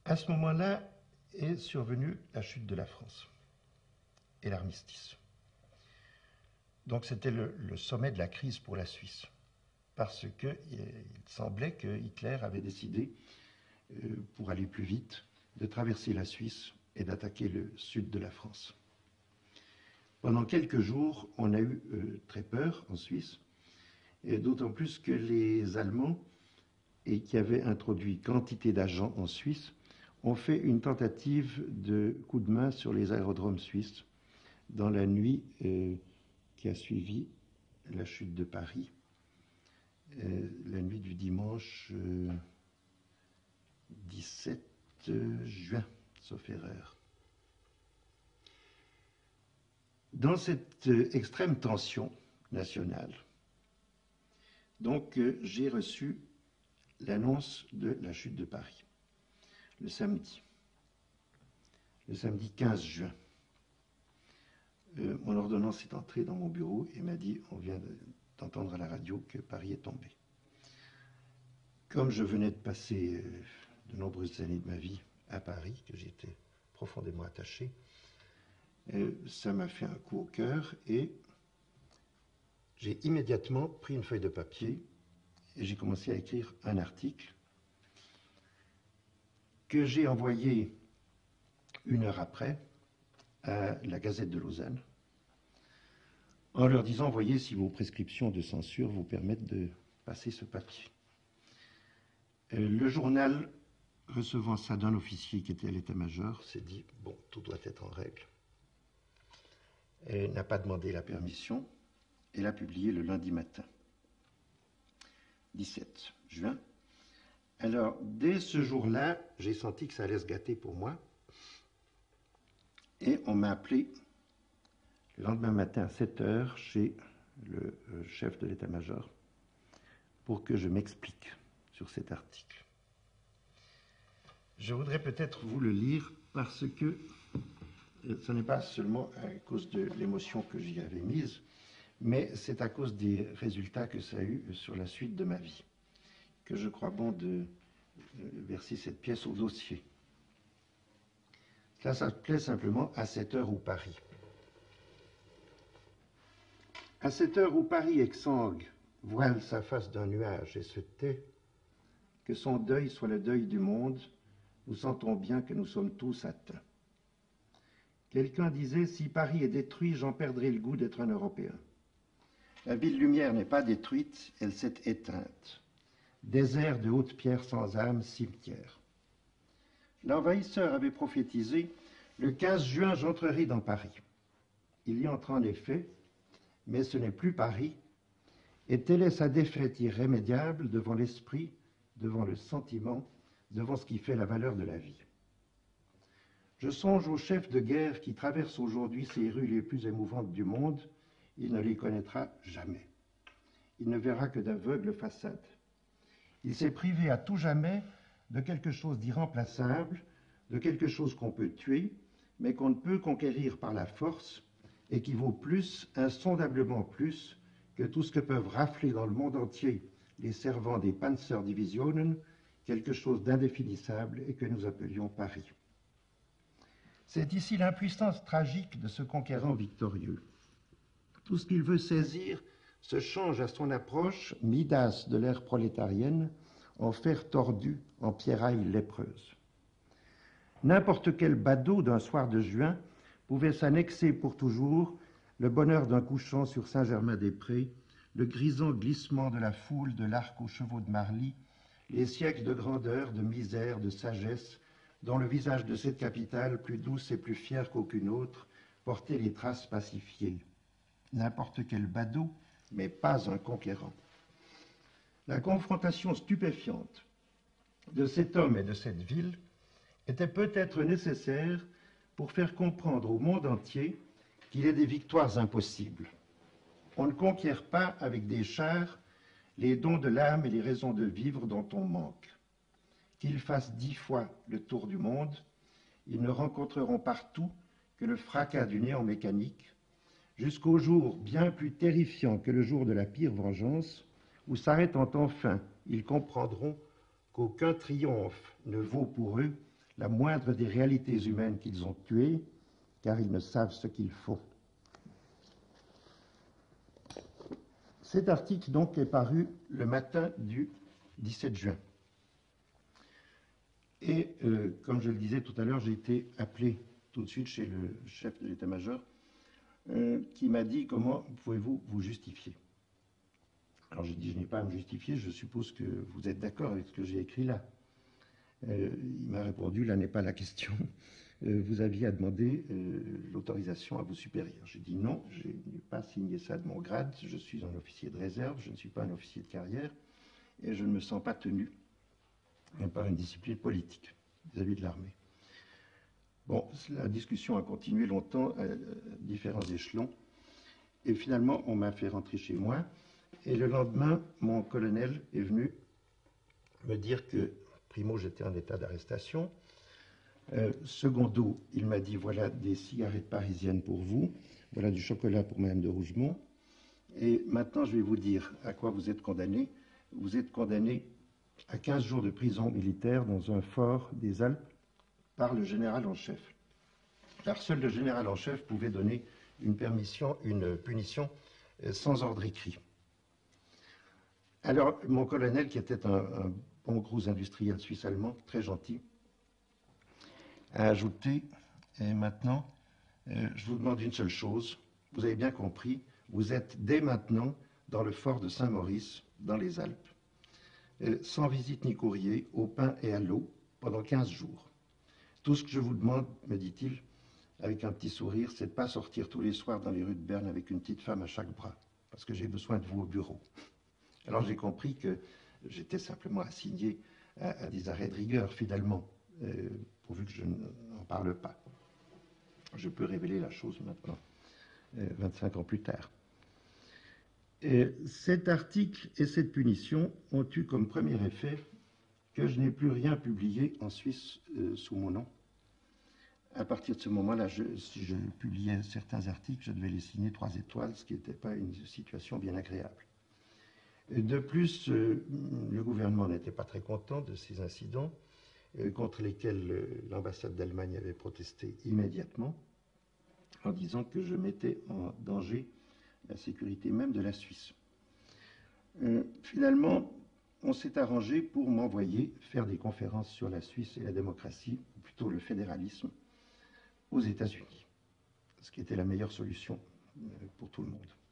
À ce moment-là est survenue la chute de la France et l'armistice. Donc c'était le sommet de la crise pour la Suisse, parce qu'il semblait que Hitler avait décidé, pour aller plus vite, de traverser la Suisse et d'attaquer le sud de la France. Pendant quelques jours, on a eu très peur en Suisse, et d'autant plus que les Allemands, et qui avaient introduit quantité d'agents en Suisse, ont fait une tentative de coup de main sur les aérodromes suisses dans la nuit qui a suivi la chute de Paris, la nuit du dimanche 17 juin, sauf erreur. Dans cette extrême tension nationale, donc j'ai reçu l'annonce de la chute de Paris, le samedi 15 juin. Mon ordonnance est entrée dans mon bureau et m'a dit, on vient d'entendre à la radio que Paris est tombé. Comme je venais de passer de nombreuses années de ma vie à Paris, que j'étais profondément attaché, ça m'a fait un coup au cœur et j'ai immédiatement pris une feuille de papier et j'ai commencé à écrire un article que j'ai envoyé 1 heure après à la Gazette de Lausanne en leur disant, voyez si vos prescriptions de censure vous permettent de passer ce papier. Le journal, recevant ça d'un officier qui était à l'état-major, s'est dit, bon, tout doit être en règle. Et n'a pas demandé la permission et l'a publié le lundi matin, 17 juin. Alors, dès ce jour-là, j'ai senti que ça allait se gâter pour moi. Et on m'a appelé le lendemain matin à 7 heures chez le chef de l'état-major pour que je m'explique sur cet article. Je voudrais peut-être vous le lire parce que ce n'est pas seulement à cause de l'émotion que j'y avais mise, mais c'est à cause des résultats que ça a eu sur la suite de ma vie, que je crois bon de verser cette pièce au dossier. Ça s'appelait simplement « À cette heure où Paris ». À cette heure où Paris exsangue, voile sa face d'un nuage et se tait, que son deuil soit le deuil du monde, nous sentons bien que nous sommes tous atteints. Quelqu'un disait, si Paris est détruit, j'en perdrai le goût d'être un Européen. La ville lumière n'est pas détruite, elle s'est éteinte. Désert de hautes pierres sans âme, cimetière. L'envahisseur avait prophétisé, le 15 juin, j'entrerai dans Paris. Il y entre en effet, mais ce n'est plus Paris, et telle est sa défaite irrémédiable devant l'esprit, devant le sentiment, devant ce qui fait la valeur de la vie. Je songe au chef de guerre qui traverse aujourd'hui ces rues les plus émouvantes du monde, il ne les connaîtra jamais. Il ne verra que d'aveugles façades. Il s'est privé à tout jamais de quelque chose d'irremplaçable, de quelque chose qu'on peut tuer, mais qu'on ne peut conquérir par la force, et qui vaut plus, insondablement plus, que tout ce que peuvent rafler dans le monde entier les servants des Panzerdivisionen, quelque chose d'indéfinissable et que nous appelions Paris. C'est ici l'impuissance tragique de ce conquérant victorieux. Tout ce qu'il veut saisir se change à son approche, Midas de l'ère prolétarienne, en fer tordu, en pierraille lépreuse. N'importe quel badaud d'un soir de juin pouvait s'annexer pour toujours le bonheur d'un couchant sur Saint-Germain-des-Prés, le grisant glissement de la foule de l'arc aux chevaux de Marly, les siècles de grandeur, de misère, de sagesse, dont le visage de cette capitale, plus douce et plus fière qu'aucune autre, portait les traces pacifiées. N'importe quel badaud, mais pas un conquérant. La confrontation stupéfiante de cet homme et de cette ville était peut-être nécessaire pour faire comprendre au monde entier qu'il est des victoires impossibles. On ne conquiert pas avec des chars les dons de l'âme et les raisons de vivre dont on manque. Qu'ils fassent 10 fois le tour du monde, ils ne rencontreront partout que le fracas du néant mécanique, jusqu'au jour bien plus terrifiant que le jour de la pire vengeance, où s'arrêtant enfin, ils comprendront qu'aucun triomphe ne vaut pour eux la moindre des réalités humaines qu'ils ont tuées, car ils ne savent ce qu'ils font. Cet article, donc, est paru le matin du 17 juin. Et, comme je le disais tout à l'heure, j'ai été appelé tout de suite chez le chef de l'état-major, qui m'a dit: comment pouvez-vous vous justifier? Alors j'ai dit: je n'ai pas à me justifier, je suppose que vous êtes d'accord avec ce que j'ai écrit là. Il m'a répondu: là n'est pas la question. Vous aviez à demander l'autorisation à vos supérieurs. J'ai dit: non, je n'ai pas signé ça de mon grade, je suis un officier de réserve, je ne suis pas un officier de carrière, et je ne me sens pas tenu par une discipline politique vis-à-vis de l'armée. Bon, la discussion a continué longtemps à différents échelons, et finalement on m'a fait rentrer chez moi, et le lendemain, mon colonel est venu me dire que, primo, j'étais en état d'arrestation. Secondo, il m'a dit: voilà des cigarettes parisiennes pour vous, voilà du chocolat pour Madame de Rougemont, et maintenant je vais vous dire à quoi vous êtes condamné. Vous êtes condamné à 15 jours de prison militaire dans un fort des Alpes par le général en chef. Car seul le général en chef pouvait donner une punition sans ordre écrit. Alors, mon colonel, qui était un bon gros industriel suisse-allemand, très gentil, a ajouté: et maintenant, je vous demande une seule chose, vous avez bien compris, vous êtes dès maintenant dans le fort de Saint-Maurice, dans les Alpes, sans visite ni courrier, au pain et à l'eau, pendant 15 jours. Tout ce que je vous demande, me dit-il, avec un petit sourire, c'est de ne pas sortir tous les soirs dans les rues de Berne avec une petite femme à chaque bras, parce que j'ai besoin de vous au bureau. Alors j'ai compris que j'étais simplement assigné à des arrêts de rigueur, finalement, pourvu que je n'en parle pas. Je peux révéler la chose maintenant, 25 ans plus tard. Et cet article et cette punition ont eu comme premier effet que je n'ai plus rien publié en Suisse sous mon nom. À partir de ce moment-là, si je publiais certains articles, je devais les signer 3 étoiles, ce qui n'était pas une situation bien agréable. De plus, le gouvernement n'était pas très content de ces incidents, contre lesquels l'ambassade d'Allemagne avait protesté immédiatement, en disant que je mettais en danger la sécurité même de la Suisse. Finalement, on s'est arrangé pour m'envoyer faire des conférences sur la Suisse et la démocratie, ou plutôt le fédéralisme, aux États-Unis, ce qui était la meilleure solution pour tout le monde.